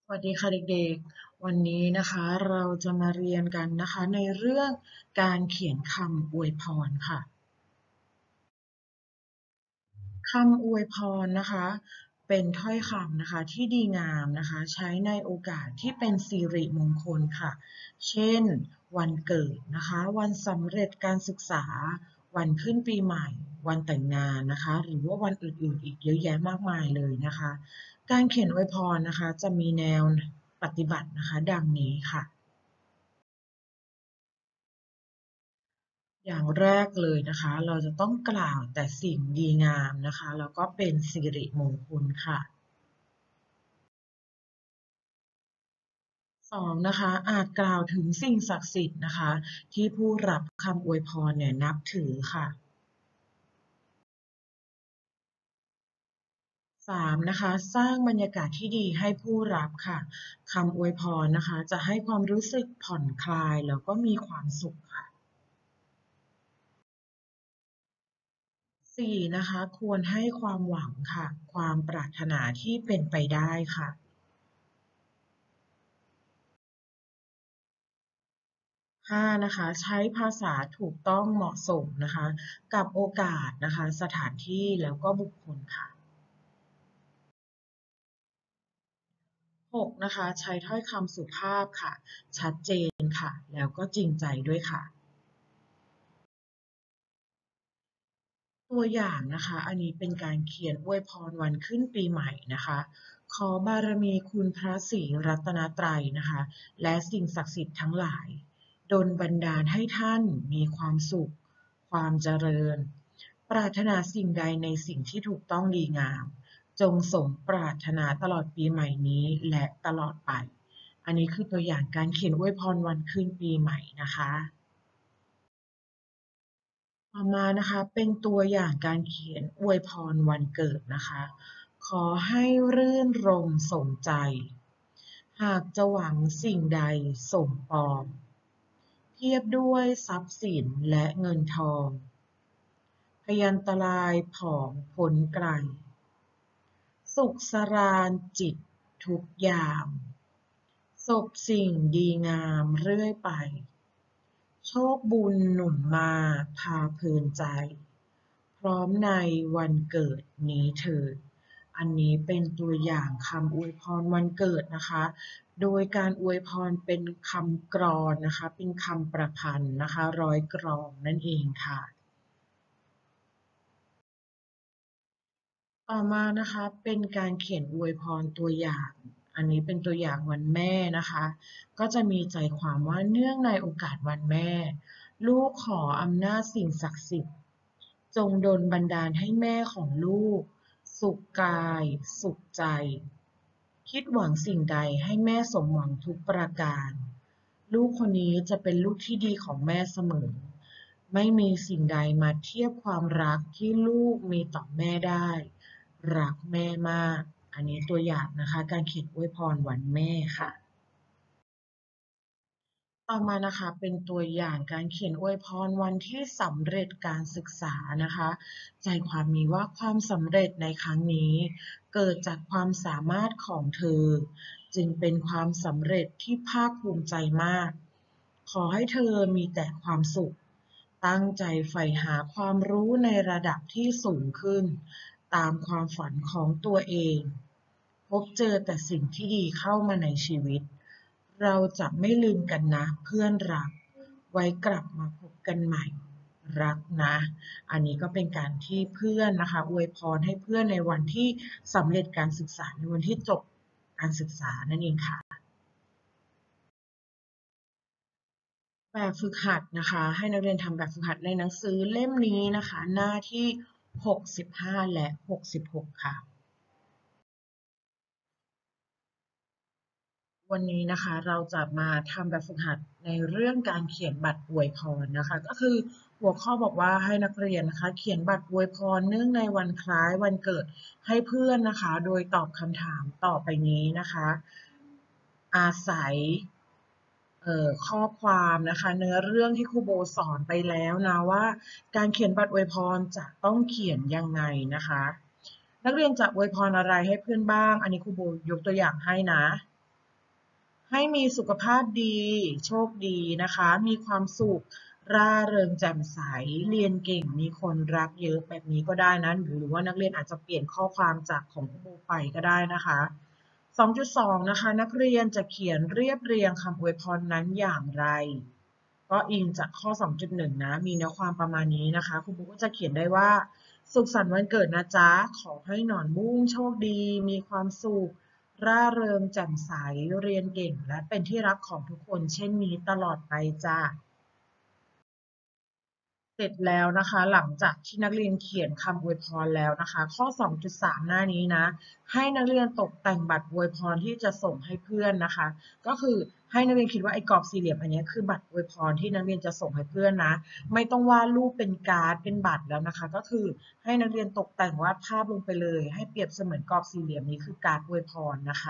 สวัสดีค่ะเด็กๆ วันนี้นะคะเราจะมาเรียนกันนะคะในเรื่องการเขียนคำอวยพรค่ะคำอวยพรนะคะเป็นถ้อยคำนะคะที่ดีงามนะคะใช้ในโอกาสที่เป็นสิริมงคลค่ะเช่นวันเกิดนะคะวันสำเร็จการศึกษาวันขึ้นปีใหม่วันแต่งงานนะคะหรือว่าวันอื่นๆอีกเยอะแยะมากมายเลยนะคะการเขียนอวยพรนะคะจะมีแนวปฏิบัตินะคะดังนี้ค่ะ อย่างแรกเลยนะคะเราจะต้องกล่าวแต่สิ่งดีงามนะคะแล้วก็เป็นสิริมงคลค่ะสองนะคะอาจกล่าวถึงสิ่งศักดิ์สิทธิ์นะคะที่ผู้รับคำอวยพรเนี่ยนับถือค่ะสามนะคะสร้างบรรยากาศที่ดีให้ผู้รับค่ะคำอวยพรนะคะจะให้ความรู้สึกผ่อนคลายแล้วก็มีความสุขค่ะสี่นะคะควรให้ความหวังค่ะความปรารถนาที่เป็นไปได้ค่ะ 5นะคะใช้ภาษาถูกต้องเหมาะสมนะคะกับโอกาสนะคะสถานที่แล้วก็บุคคลค่ะ6นะคะใช้ถ้อยคำสุภาพค่ะชัดเจนค่ะแล้วก็จริงใจด้วยค่ะตัวอย่างนะคะอันนี้เป็นการเขียนอวยพรวันขึ้นปีใหม่นะคะขอบารมีคุณพระศรีรัตนตรัยนะคะและสิ่งศักดิ์สิทธิ์ทั้งหลายดลบันดาลให้ท่านมีความสุขความเจริญปรารถนาสิ่งใดในสิ่งที่ถูกต้องดีงามจงสมปรารถนาตลอดปีใหม่นี้และตลอดไปอันนี้คือตัวอย่างการเขียนอวยพรวันขึ้นปีใหม่นะคะ ต่อมานะคะเป็นตัวอย่างการเขียนอวยพรวันเกิดนะคะขอให้รื่นรมสมใจหากจะหวังสิ่งใดสมปองเทียบด้วยทรัพย์สินและเงินทองพยันตรายผองพ้นไกลสุขสราญจิตทุกยามสบสิ่งดีงามเรื่อยไปโชคบุญหนุนมาพาเพลินใจ พร้อมในวันเกิดนี้เถิดอันนี้เป็นตัวอย่างคำอวยพรวันเกิดนะคะ โดยการอวยพรเป็นคำกลอนนะคะ เป็นคำประพันธ์นะคะร้อยกลองนั่นเองค่ะ ต่อมานะคะเป็นการเขียนอวยพรตัวอย่าง อันนี้เป็นตัวอย่างวันแม่นะคะ ก็จะมีใจความว่าเนื่องในโอกาสวันแม่ลูกขออำนาจสิ่งศักดิ์สิทธิ์จงดลบันดาลให้แม่ของลูกสุขกายสุขใจคิดหวังสิ่งใดให้แม่สมหวังทุกประการลูกคนนี้จะเป็นลูกที่ดีของแม่เสมอไม่มีสิ่งใดมาเทียบความรักที่ลูกมีต่อแม่ได้ รักแม่มาก อันนี้ตัวอย่างนะคะการเขียนอวยพรวันแม่ค่ะ ต่อมานะคะเป็นตัวอย่างการเขียนอวยพรวันที่สำเร็จการศึกษานะคะใจความมีว่าความสำเร็จในครั้งนี้เกิดจากความสามารถของเธอจึงเป็นความสำเร็จที่ภาคภูมิใจมากขอให้เธอมีแต่ความสุขตั้งใจใฝ่หาความรู้ในระดับที่สูงขึ้นตามความฝันของตัวเองพบเจอแต่สิ่งที่ดีเข้ามาในชีวิต เราจะไม่ลืมกันนะเพื่อนรักไว้กลับมาพบกันใหม่รักนะอันนี้ก็เป็นการที่เพื่อนนะคะอวยพรให้เพื่อนในวันที่สำเร็จการศึกษาในวันที่จบการศึกษานั่นเองค่ะแบบฝึกหัดนะคะให้นักเรียนทำแบบฝึกหัดในหนังสือเล่มนี้นะคะหน้าที่65และ66ค่ะ วันนี้นะคะเราจะมาทำแบบฝึกหัดในเรื่องการเขียนบัตรอวยพรนะคะก็คือหัวข้อบอกว่าให้นักเรียนนะคะเขียนบัตรอวยพรเนื่องในวันคล้ายวันเกิดให้เพื่อนนะคะโดยตอบคำถามต่อไปนี้นะคะอาศัยข้อความนะคะเนื้อเรื่องที่ครูโบสอนไปแล้วนะว่าการเขียนบัตรอวยพรจะต้องเขียนยังไงนะคะนักเรียนจะอวยพรอะไรให้เพื่อนบ้างอันนี้ครูโบยกตัวอย่างให้นะให้มีสุขภาพดีโชคดีนะคะมีความสุขร่าเริงแจ่มใสเรียนเก่งมีคนรักเยอะแบบนี้ก็ได้นะหรือว่านักเรียนอาจจะเปลี่ยนข้อความจากของครูไปก็ได้นะคะ2.2นะคะนักเรียนจะเขียนเรียบเรียงคำอวยพรนั้นอย่างไรก็อิงจากข้อ 2.1 นะมีเนื้อความประมาณนี้นะคะครูบุ๊กก็จะเขียนได้ว่าสุขสันต์วันเกิดนะจ๊ะขอให้หนอนบุ้งโชคดีมีความสุข ร่าเริงแจ่มใสเรียนเก่งและเป็นที่รักของทุกคนเช่นนี้ตลอดไปจ้าเสร็จแล้วนะคะหลังจากที่นักเรียนเขียนคำอวยพรแล้วนะคะข้อ 2.3 หน้านี้นะให้นักเรียนตกแต่งบัตรอวยพรที่จะส่งให้เพื่อนนะคะก็คือให้นักเรียนคิดว่าไอ้กรอบสี่เหลี่ยมอันนี้คือบัตรอวยพรที่นักเรียนจะส่งให้เพื่อนนะไม่ต้องวาดรูปเป็นการ์ดเป็นบัตรแล้วนะคะก็คือให้นักเรียนตกแต่งวาดภาพลงไปเลยให้เปรียบเสมือนกรอบสี่เหลี่ยมนี้คือการ์ดอวยพรนะคะ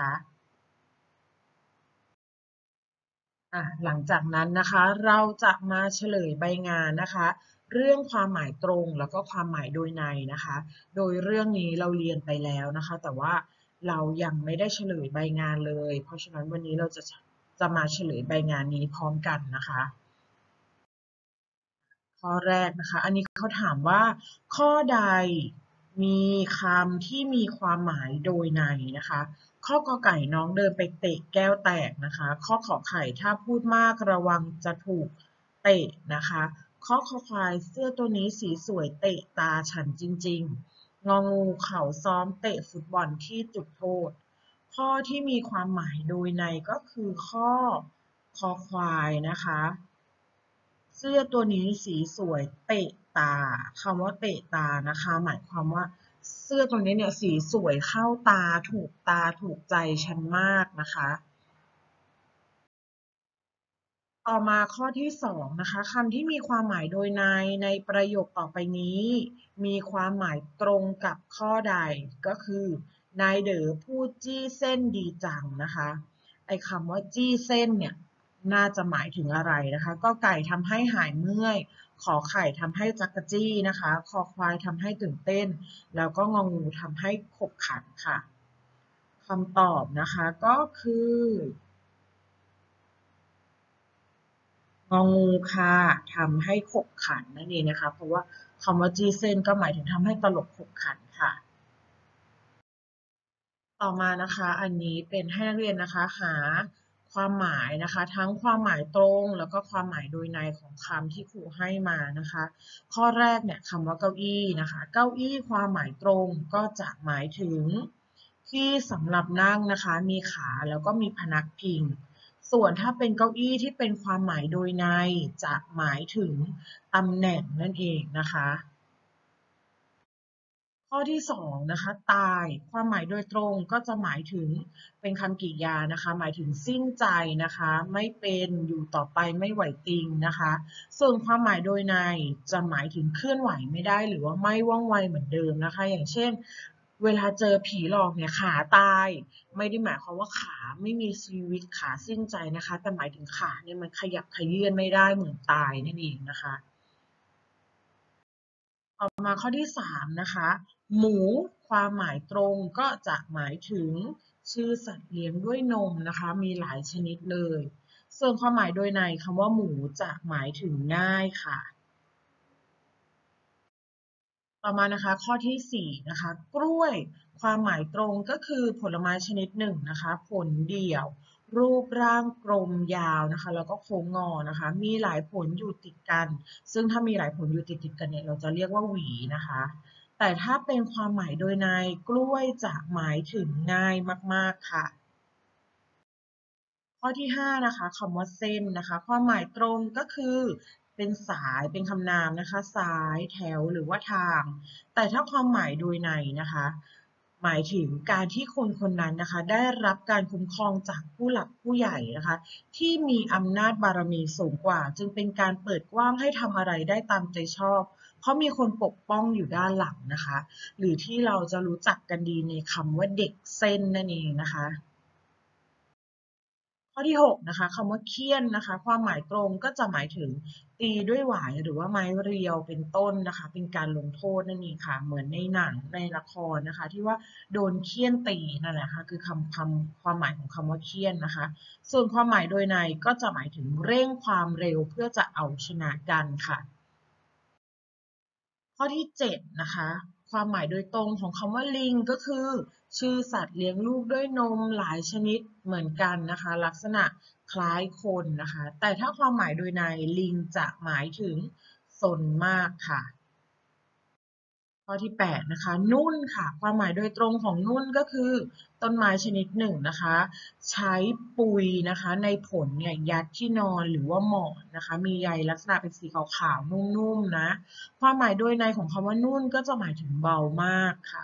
หลังจากนั้นนะคะเราจะมาเฉลยใบงานนะคะเรื่องความหมายตรงแล้วก็ความหมายโดยในนะคะโดยเรื่องนี้เราเรียนไปแล้วนะคะแต่ว่าเรายังไม่ได้เฉลยใบงานเลยเพราะฉะนั้นวันนี้เราจะมาเฉลยใบงานนี้พร้อมกันนะคะข้อแรกนะคะอันนี้เขาถามว่าข้อใดมีคำที่มีความหมายโดยในนะคะข้อกอไก่น้องเดินไปเตะแก้วแตกนะคะข้อขอไข่ถ้าพูดมากระวังจะถูกเตะนะคะข้อคอควายเสื้อตัวนี้สีสวยเตะตาฉันจริงๆงองูเขาซ้อมเตะฟุตบอลที่จุดโทษข้อที่มีความหมายโดยในก็คือข้อคอควายนะคะ เสื้อตัวนี้สีสวยเตะตาคำว่าเตะตานะคะหมายความว่าเสื้อตัวนี้เนี่ยสีสวยเข้าตาถูกใจฉันมากนะคะต่อมาข้อที่สองนะคะคำที่มีความหมายโดยในประโยคต่อไปนี้มีความหมายตรงกับข้อใดก็คือนายเด๋อพูดจี้เส้นดีจังนะคะไอ้คำว่าจี้เส้นเนี่ยน่าจะหมายถึงอะไรนะคะก็ไก่ทำให้หายเมื่อยขอไข่ทำให้จักรจี้นะคะคอควายทำให้ตื่นเต้นแล้วก็งองูทำให้ขบขันค่ะคำตอบนะคะก็คือ งองูค่ะทำให้ขบขันนั่นเองนะคะเพราะว่าคำว่าจีเซนก็หมายถึงทำให้ตลกขบขันค่ะต่อมานะคะอันนี้เป็นให้นักเรียนนะคะหาความหมายนะคะทั้งความหมายตรงแล้วก็ความหมายโดยในของคำที่ครูให้มานะคะข้อแรกเนี่ยคำว่าเก้าอี้นะคะเก้าอี้ความหมายตรงก็จะหมายถึงที่สำหรับนั่งนะคะมีขาแล้วก็มีพนักพิงส่วนถ้าเป็นเก้าอี้ที่เป็นความหมายโดยในจะหมายถึงตำแหน่งนั่นเองนะคะ ข้อที่2นะคะตายความหมายโดยตรงก็จะหมายถึงเป็นคำกริยานะคะหมายถึงสิ้นใจนะคะไม่เป็นอยู่ต่อไปไม่ไหวติงนะคะส่วนความหมายโดยในจะหมายถึงเคลื่อนไหวไม่ได้หรือว่าไม่ว่องไวเหมือนเดิมนะคะอย่างเช่นเวลาเจอผีหลอกเนี่ยขาตายไม่ได้หมายความว่าขาไม่มีชีวิตขาสิ้นใจนะคะแต่หมายถึงขาเนี่ยมันขยับเขยื้อนไม่ได้เหมือนตายนั่นเองนะคะ ต่อมาข้อที่3นะคะหมูความหมายตรงก็จะหมายถึงชื่อสัตว์เลี้ยงด้วยนมนะคะมีหลายชนิดเลยส่วนความหมายโดยในคำว่าหมูจะหมายถึงง่ายค่ะต่อมานะคะข้อที่4นะคะกล้วยความหมายตรงก็คือผลไม้ชนิดหนึ่งนะคะผลเดี่ยวรูปร่างกลมยาวนะคะแล้วก็โค้งงอนะคะมีหลายผลอยู่ติดกันซึ่งถ้ามีหลายผลอยู่ติดกันเนี่ยเราจะเรียกว่าหวีนะคะแต่ถ้าเป็นความหมายโดยในกล้วยจะหมายถึงง่ายมากๆค่ะ ข้อที่5นะคะคำว่าเส้นนะคะความหมายตรงก็คือเป็นสายเป็นคำนามนะคะสายแถวหรือว่าทางแต่ถ้าความหมายโดยในนะคะหมายถึงการที่คนคนนั้นนะคะได้รับการคุ้มครองจากผู้หลักผู้ใหญ่นะคะที่มีอำนาจบารมีสูงกว่าจึงเป็นการเปิดกว้างให้ทำอะไรได้ตามใจชอบเพราะมีคนปกป้องอยู่ด้านหลังนะคะหรือที่เราจะรู้จักกันดีในคำว่าเด็กเส้นนั่นเองนะคะอที่6นะคะคำว่าเคี่ยนนะคะความหมายตรงก็จะหมายถึงตีด้วยหวายหรือว่าไม้เรียวเป็นต้นนะคะเป็นการลงโทษนั่นเองค่ะเหมือนในหนังในละครนะคะที่ว่าโดนเคี่ยนตีนั่นแหละค่ะคือความหมายของคำว่าเคี่ยนนะคะส่วนความหมายโดยในก็จะหมายถึงเร่งความเร็วเพื่อจะเอาชนะกันค่ะ ข้อที่7นะคะความหมายโดยตรงของคำว่าลิงก็คือชื่อสัตว์เลี้ยงลูกด้วยนมหลายชนิดเหมือนกันนะคะลักษณะคล้ายคนนะคะแต่ถ้าความหมายโดยในลิงจะหมายถึงสนมากค่ะ ข้อที่8นะคะนุ่นค่ะความหมายโดยตรงของนุ่นก็คือต้นไม้ชนิดหนึ่งนะคะใช้ปุยนะคะในผลเนี่ยยัดที่นอนหรือว่าหมอนนะคะมีใยลักษณะเป็นสีขาวๆนุ่มๆนะความหมายโดยในของคำว่านุ่นก็จะหมายถึงเบามากค่ะ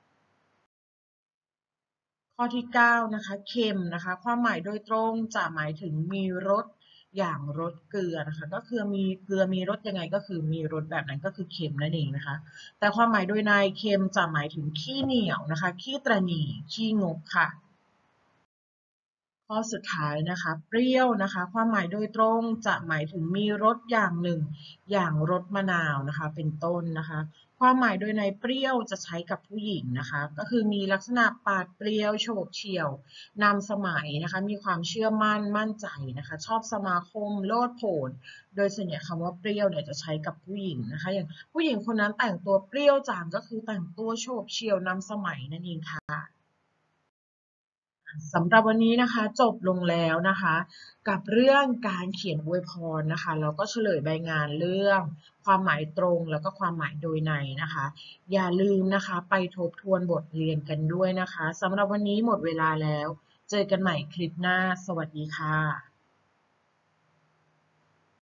ข้อที่9นะคะเค็มนะคะความหมายโดยตรงจะหมายถึงมีรสอย่างรสเกลือนะคะก็คือมีเกลือมีรสยังไงก็คือมีรสแบบนั้นก็คือเค็มนั่นเองนะคะแต่ความหมายโดยในเค็มจะหมายถึงขี้เหนียวนะคะขี้ตระหนี่ขี้งกค่ะ ข้อสุดท้ายนะคะเปรี้ยวนะคะความหมายโดยตรงจะหมายถึงมีรสอย่างหนึ่งอย่างรสมะนาวนะคะเป็นต้นนะคะความหมายโดยในเปรี้ยวจะใช้กับผู้หญิงนะคะก็คือมีลักษณะปาดเปรี้ยวโฉบเฉี่ยวนำสมัยนะคะมีความเชื่อมั่นมั่นใจนะคะชอบสมาคมโลดโผนโดยส่วนใหญ่คำว่าเปรี้ยวเนี่ยจะใช้กับผู้หญิงนะคะอย่างผู้หญิงคนนั้นแต่งตัวเปรี้ยวจังก็คือแต่งตัวโฉบเฉี่ยวนำสมัยนั่นเองค่ะ สำหรับวันนี้นะคะจบลงแล้วนะคะกับเรื่องการเขียนอวยพรนะคะแล้วก็เฉลยใบงานเรื่องความหมายตรงแล้วก็ความหมายโดยในนะคะอย่าลืมนะคะไปทบทวนบทเรียนกันด้วยนะคะสำหรับวันนี้หมดเวลาแล้วเจอกันใหม่คลิปหน้าสวัสดีค่ะ